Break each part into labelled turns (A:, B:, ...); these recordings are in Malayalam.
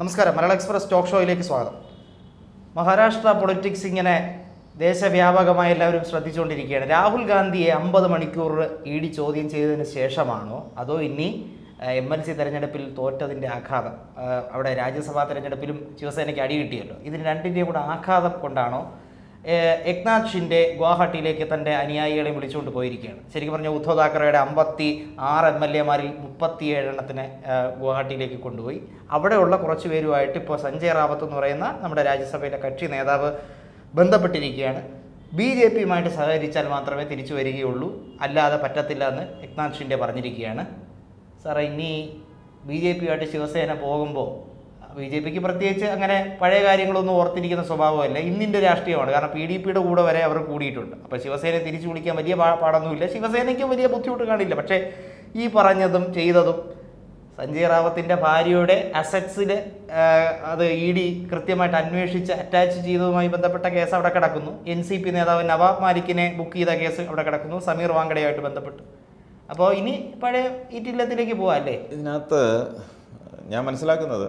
A: നമസ്കാരം. മലയാള എക്സ്പ്രസ് ടോക്ക് ഷോയിലേക്ക് സ്വാഗതം. മഹാരാഷ്ട്ര പൊളിറ്റിക്സ് ഇങ്ങനെ ദേശവ്യാപകമായി എല്ലാവരും ശ്രദ്ധിച്ചുകൊണ്ടിരിക്കുകയാണ്. രാഹുൽ ഗാന്ധിയെ 50 മണിക്കൂർ ഇഡി ചോദ്യം ചെയ്തതിന് ശേഷമാണോ അതോ ഇനി MLC തെരഞ്ഞെടുപ്പിൽ തോറ്റതിൻ്റെ ആഘാതം, അവിടെ രാജ്യസഭാ തെരഞ്ഞെടുപ്പിലും ശിവസേനയ്ക്ക് അടി കിട്ടിയല്ലോ, ഇതിന് രണ്ടിൻ്റെയും കൂടെ ആഘാതം കൊണ്ടാണോ ഏക്നാഥ് ഷിൻഡെ ഗുവാഹട്ടിയിലേക്ക് തൻ്റെ അനുയായികളെ വിളിച്ചുകൊണ്ട് പോയിരിക്കുകയാണ്? ശരിക്കും പറഞ്ഞാൽ ഉദ്ധവ് താക്കറെയുടെ 56 MLA-മാരിൽ 37 എണ്ണത്തിനെ ഗുവാഹട്ടിയിലേക്ക് കൊണ്ടുപോയി. അവിടെയുള്ള കുറച്ച് പേരുമായിട്ട് ഇപ്പോൾ സഞ്ജയ് റാവത്ത് എന്ന് പറയുന്ന നമ്മുടെ രാജ്യസഭയിലെ കക്ഷി നേതാവ് ബന്ധപ്പെട്ടിരിക്കുകയാണ്. BJP-യുമായിട്ട് സഹകരിച്ചാൽ മാത്രമേ തിരിച്ചു വരികയുള്ളൂ, അല്ലാതെ പറ്റത്തില്ല എന്ന് ഏക്നാഥ് ഷിൻഡെ പറഞ്ഞിരിക്കുകയാണ്. സാറേ, ഇനി BJP-യുമായിട്ട് ശിവസേന പോകുമ്പോൾ BJP-ക്ക് പ്രത്യേകിച്ച് അങ്ങനെ പഴയ കാര്യങ്ങളൊന്നും ഓർത്തിരിക്കുന്ന സ്വഭാവമല്ല, ഇന്നിൻ്റെ രാഷ്ട്രീയമാണ്. കാരണം PDP-യുടെ കൂടെ വരെ അവർ കൂടിയിട്ടുണ്ട്. അപ്പോൾ ശിവസേനയെ തിരിച്ചു വിളിക്കാൻ വലിയ പാടൊന്നുമില്ല, ശിവസേനയ്ക്ക് വലിയ ബുദ്ധിമുട്ട് കാണില്ല. പക്ഷേ ഈ പറഞ്ഞതും ചെയ്തതും സഞ്ജയ് റാവത്തിൻ്റെ ഭാര്യയുടെ അസറ്റ്സിൽ അത് ED കൃത്യമായിട്ട് അന്വേഷിച്ച് അറ്റാച്ച് ചെയ്തതുമായി ബന്ധപ്പെട്ട കേസ് അവിടെ കിടക്കുന്നു. NCP നേതാവ് നവാബ് മാലിക്കിനെ ബുക്ക് ചെയ്ത കേസ് അവിടെ കിടക്കുന്നു, സമീർ വാങ്കഡയുമായിട്ട് ബന്ധപ്പെട്ട്. അപ്പോൾ ഇനി പഴയ ഈറ്റില്ലത്തിലേക്ക് പോകാം അല്ലേ?
B: ഇതിനകത്ത് ഞാൻ മനസ്സിലാക്കുന്നത്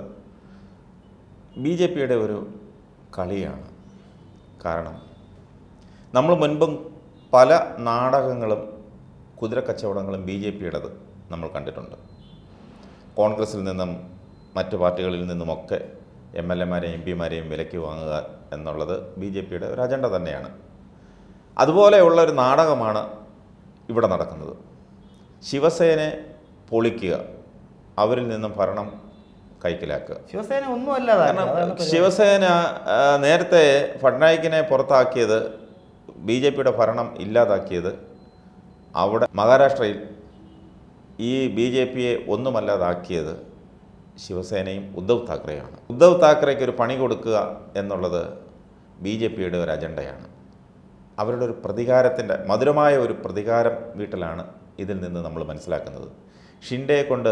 B: BJP-യുടെ ഒരു കളിയാണ്. കാരണം നമ്മൾ മുൻപും പല നാടകങ്ങളും കുതിരക്കച്ചവടങ്ങളും BJP-യുടേത് നമ്മൾ കണ്ടിട്ടുണ്ട്. കോൺഗ്രസിൽ നിന്നും മറ്റു പാർട്ടികളിൽ നിന്നുമൊക്കെ MLA-മാരെയും MP-മാരെയും വിലയ്ക്ക് വാങ്ങുക എന്നുള്ളത് BJP-യുടെ ഒരു അജണ്ട തന്നെയാണ്. അതുപോലെയുള്ള ഒരു നാടകമാണ് ഇവിടെ നടക്കുന്നത്. ശിവസേനയെ പൊളിക്കുക, അവരിൽ നിന്നും ഭരണം കൈക്കലാക്കുക.
A: ശിവസേന ഒന്നുമല്ല.
B: കാരണം ശിവസേന നേരത്തെ ഫഡ്നായിക്കിനെ പുറത്താക്കിയത്, BJP-യുടെ ഭരണം ഇല്ലാതാക്കിയത് അവിടെ മഹാരാഷ്ട്രയിൽ ഈ BJP-യെ ഒന്നുമല്ലാതാക്കിയത് ശിവസേനയും ഉദ്ധവ് താക്കറെയാണ്. ഉദ്ധവ് താക്കറയ്ക്ക് ഒരു പണി കൊടുക്കുക എന്നുള്ളത് BJP-യുടെ ഒരു അജണ്ടയാണ്. അവരുടെ ഒരു പ്രതികാരത്തിൻ്റെ മധുരമായ ഒരു പ്രതികാരം വീട്ടിലാണ് ഇതിൽ നിന്ന് നമ്മൾ മനസ്സിലാക്കുന്നത്. ഷിൻഡെയെ കൊണ്ട്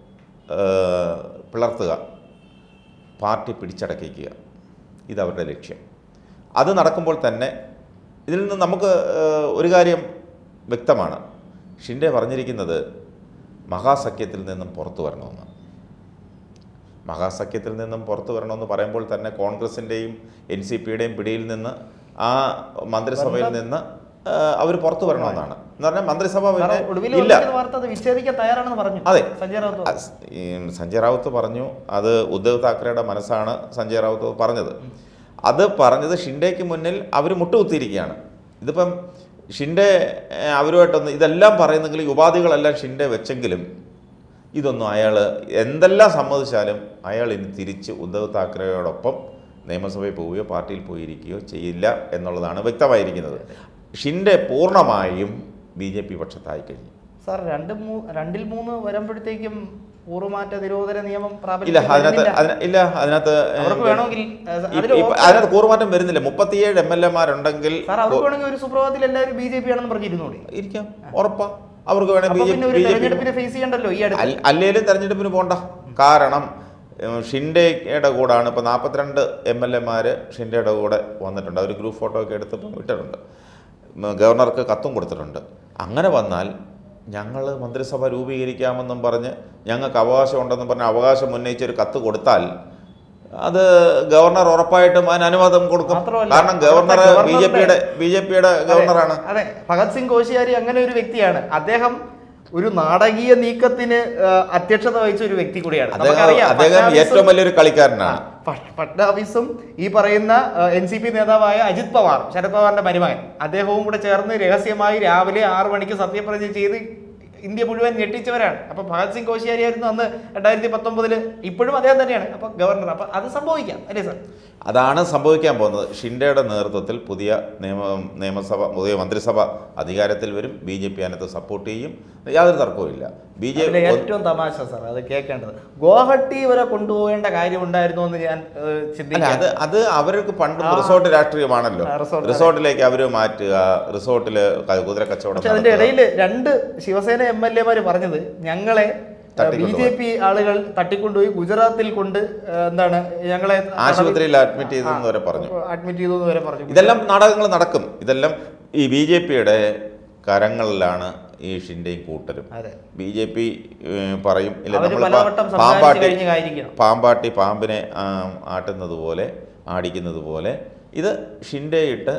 B: പിളർത്തുക, പാർട്ടി പിടിച്ചടക്കിക്കുക, ഇതവരുടെ ലക്ഷ്യം. അത് നടക്കുമ്പോൾ തന്നെ ഇതിൽ നിന്ന് നമുക്ക് ഒരു കാര്യം വ്യക്തമാണ്. ഷിൻഡെ പറഞ്ഞിരിക്കുന്നത് മഹാസഖ്യത്തിൽ നിന്നും പുറത്തു വരണമെന്ന്. മഹാസഖ്യത്തിൽ നിന്നും പുറത്തു വരണമെന്ന് പറയുമ്പോൾ തന്നെ കോൺഗ്രസിൻ്റെയും NCP-യുടെയും പിടിയിൽ നിന്ന്, ആ മന്ത്രിസഭയിൽ നിന്ന് അവർ പുറത്തു വരണമെന്നാണ്. എന്ന് പറഞ്ഞാൽ മന്ത്രിസഭ ഇല്ല. അതെ, സഞ്ജയ് റാവത്ത് പറഞ്ഞു. അത് ഉദ്ധവ് താക്കറെയുടെ മനസ്സാണ് സഞ്ജയ് റാവത്ത് പറഞ്ഞത്. അത് പറഞ്ഞത് ഷിൻഡെക്ക് മുന്നിൽ അവർ മുട്ടുകുത്തിയിരിക്കുകയാണ്. ഇതിപ്പം ഷിൻഡെ അവരുമായിട്ടൊന്ന് ഇതെല്ലാം പറയുന്നെങ്കിൽ ഈ ഉപാധികളെല്ലാം ഷിൻഡെ വെച്ചെങ്കിലും ഇതൊന്നും അയാൾ എന്തെല്ലാം സമ്മതിച്ചാലും അയാൾ ഇനി തിരിച്ച് ഉദ്ധവ് താക്കറെയോടൊപ്പം നിയമസഭയിൽ പോവുകയോ പാർട്ടിയിൽ പോയിരിക്കുകയോ ചെയ്യില്ല എന്നുള്ളതാണ് വ്യക്തമായിരിക്കുന്നത്. ഷിൻഡെ പൂർണ്ണമായും BJP പക്ഷത്തായി കഴിഞ്ഞു.
A: സാർ, 2-3 വരുമ്പോഴത്തേക്കും ഊറുമാറ്റ നിരോധന നിയമം
B: ഇല്ല. അതിനകത്ത് കൂറുമാറ്റം വരുന്നില്ല. 37 MLA-മാരുണ്ടെങ്കിൽ
A: ഒരു സുപ്രഭാതത്തിൽ എല്ലാവരും BJP ആണെന്ന് പറഞ്ഞിരുന്നു
B: ഇരിക്കാം. ഉറപ്പാ അവർക്ക് വേണമെങ്കിൽ അല്ലേലും തെരഞ്ഞെടുപ്പിന് പോകണ്ട. കാരണം ഷിൻഡെയുടെ കൂടാണ് ഇപ്പോൾ 42 MLA-മാർ ഷിൻഡെയുടെ കൂടെ വന്നിട്ടുണ്ട്. അവർ ഗ്രൂപ്പ് ഫോട്ടോ ഒക്കെ എടുത്തപ്പോൾ വിട്ടിട്ടുണ്ട്. ഗവർണർക്ക് കത്തും കൊടുത്തിട്ടുണ്ട്. അങ്ങനെ വന്നാൽ ഞങ്ങൾ മന്ത്രിസഭ രൂപീകരിക്കാമെന്നും പറഞ്ഞ് ഞങ്ങൾക്ക് അവകാശമുണ്ടെന്നും പറഞ്ഞ് അവകാശം ഉന്നയിച്ചൊരു കത്ത് കൊടുത്താൽ അത് ഗവർണർ ഉറപ്പായിട്ടും അതിന് അനുവാദം കൊടുക്കും. കാരണം ഗവർണർ BJP-യുടെ ഗവർണറാണ്.
A: അതെ, ഭഗത് സിംഗ് കോശിയാരി അങ്ങനെ ഒരു വ്യക്തിയാണ്. അദ്ദേഹം ഒരു നാടകീയ നീക്കത്തിന് അധ്യക്ഷത വഹിച്ച ഒരു വ്യക്തി കൂടിയാണ്.
B: അദ്ദേഹം ഏറ്റവും വലിയൊരു കളിക്കാരനാണ്.
A: ഫഡ്നാവിസും ഈ പറയുന്ന NCP നേതാവായ അജിത് പവാർ, ശരത് പവാറിന്റെ മരുമകൻ, അദ്ദേഹവും കൂടെ ചേർന്ന് രഹസ്യമായി രാവിലെ 6 മണിക്ക് സത്യപ്രതിജ്ഞ ചെയ്ത് ഇന്ത്യ മുഴുവൻ ഞെട്ടിച്ചവരാണ്. അപ്പോൾ ഭഗത് സിംഗ് കോശിയാരി ആയിരുന്നു അന്ന് 2019. ഇപ്പോഴും അദ്ദേഹം തന്നെയാണ് അപ്പോൾ ഗവർണർ. അപ്പോൾ അത് സംഭവിക്കാം അല്ലേ സാർ?
B: അതാണ് സംഭവിക്കാൻ പോകുന്നത്. ഷിൻഡെയുടെ നേതൃത്വത്തിൽ പുതിയ മന്ത്രിസഭ അധികാരത്തിൽ വരും. BJP അതിനകത്ത് സപ്പോർട്ട് ചെയ്യും, യാതൊരു തർക്കവുമില്ല. BJP
A: ഏറ്റവും തമാശ സാർ അത് കേൾക്കേണ്ടത്, ഗുവാഹട്ടി വരെ കൊണ്ടുപോകേണ്ട കാര്യം ഉണ്ടായിരുന്നു എന്ന് ഞാൻ ചിന്തിക്കാം.
B: അത് അവർക്ക് പണ്ട് റിസോർട്ട് രാഷ്ട്രീയമാണല്ലോ. റിസോർട്ടിലേക്ക് അവർ മാറ്റുക, റിസോർട്ടിൽ കുതിര കച്ചവടം.
A: അതിന്റെ ഇടയിൽ 2 ശിവസേന MLA-മാർ പറഞ്ഞത് ഞങ്ങളെ BJP ആളുകൾ തട്ടിക്കൊണ്ടുപോയി ഗുജറാത്തിൽ കൊണ്ട് ഞങ്ങളെ
B: ആശുപത്രിയിൽ അഡ്മിറ്റ് ചെയ്തെന്ന് വരെ പറഞ്ഞു.
A: പറഞ്ഞു.
B: ഇതെല്ലാം നാടകങ്ങൾ നടക്കും. ഇതെല്ലാം ഈ BJP-യുടെ കരങ്ങളിലാണ് ഈ ഷിൻഡെയും കൂട്ടരും.
A: അതെ.
B: BJP പറയും ഇല്ല
A: അവര്
B: നമ്മൾ
A: പലവട്ടം സംസാരിച്ച് കഴിഞ്ഞ കാര്യമാണ്.
B: പാമ്പാട്ടി പാമ്പിനെ ആട്ടുന്നത് പോലെ ആടിക്കുന്നത് പോലെ ഇത് ഷിൻഡെ ഇട്ട്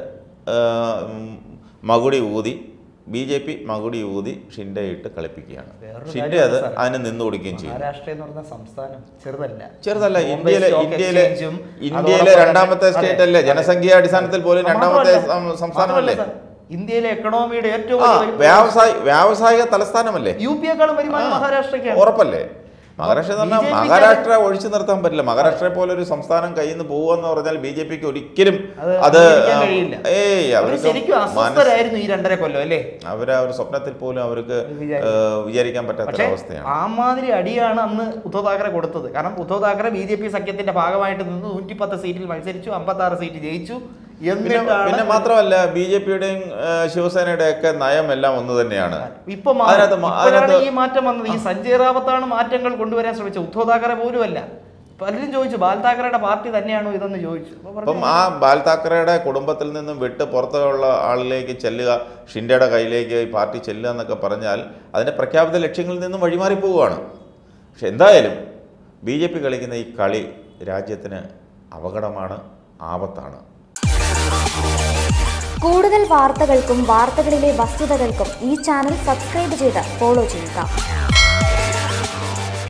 B: മകുടി ഊതി BJP മകുടി ഊതി ഷിൻഡെ ഇട്ട് കളിപ്പിക്കുകയാണ്. ഷിൻഡെ അതിന് നിന്ന് കൊടുക്കുകയും ചെയ്യും.
A: മഹാരാഷ്ട്ര എന്ന് പറഞ്ഞ സംസ്ഥാനം
B: ചെറുതല്ല. ഇന്ത്യയിലെ രണ്ടാമത്തെ സ്റ്റേറ്റ് അല്ലേ, ജനസംഖ്യ അടിസ്ഥാനത്തിൽ പോലും രണ്ടാമത്തെ സംസ്ഥാനമല്ലേ,
A: ഇന്ത്യയിലെ എക്കണോമിയുടെ ഏറ്റവും
B: വ്യാവസായിക തലസ്ഥാനമല്ലേ,
A: UP-യേക്കാളും വരുമാനം മഹാരാഷ്ട്രയ്ക്കാണ്.
B: ഉറപ്പല്ലേ. മഹാരാഷ്ട്ര എന്ന് പറഞ്ഞാൽ മഹാരാഷ്ട്ര ഒഴിച്ചു നിർത്താൻ പറ്റില്ല. മഹാരാഷ്ട്രയെ പോലെ ഒരു സംസ്ഥാനം കയ്യിൽ നിന്ന് പോകുമെന്ന് പറഞ്ഞാൽ BJPക്ക് ഒരിക്കലും അത് അവര് സ്വപ്നത്തിൽ പോലും അവർക്ക് വിചാരിക്കാൻ പറ്റാത്ത അവസ്ഥയാണ്.
A: ആ മാതിരി അടിയാണ് അന്ന് ഉദ്ധവ് താക്കറെ കൊടുത്തത്. കാരണം ഉദ്ധവ് താക്കറെ BJP സഖ്യത്തിന്റെ ഭാഗമായിട്ട് നിന്ന് 110 സീറ്റിൽ മത്സരിച്ചു, 56 സീറ്റ് ജയിച്ചു.
B: പിന്നെ മാത്രമല്ല BJP-യുടെയും ശിവസേനയുടെയും ഒക്കെ നയം എല്ലാം ഒന്ന് തന്നെയാണ്.
A: ഇപ്പോഴാണ് ഈ മാറ്റം വന്നത്. ഈ സഞ്ജയ് റാവത്താണ് മാറ്റങ്ങൾ കൊണ്ടുവരാൻ ശ്രമിച്ചത്, ഉദ്ധവ് താക്കറെ പോലും അല്ല. പലരും ചോദിച്ചു ബാൽ താക്കറയുടെ പാർട്ടി തന്നെയാണോ ഇതെന്ന് ചോദിച്ചു.
B: അപ്പം ആ ബാൽ താക്കറയുടെ കുടുംബത്തിൽ നിന്നും വിട്ട് പുറത്തുള്ള ആളിലേക്ക് ചെല്ലുക, ഷിൻഡെയുടെ കയ്യിലേക്ക് ഈ പാർട്ടി ചെല്ലുക എന്നൊക്കെ പറഞ്ഞാൽ അതിന്റെ പ്രഖ്യാപിത ലക്ഷ്യങ്ങളിൽ നിന്നും വഴിമാറി പോവുകയാണ്. പക്ഷെ എന്തായാലും BJP കളിക്കുന്ന ഈ കളി രാജ്യത്തിന് അപകടമാണ്, ആപത്താണ്.
C: കൂടുതൽ വാർത്തകൾക്കും വാർത്തകളിലെ വസ്തുതകൾക്കും ഈ ചാനൽ സബ്സ്ക്രൈബ് ചെയ്ത് ഫോളോ ചെയ്യുക.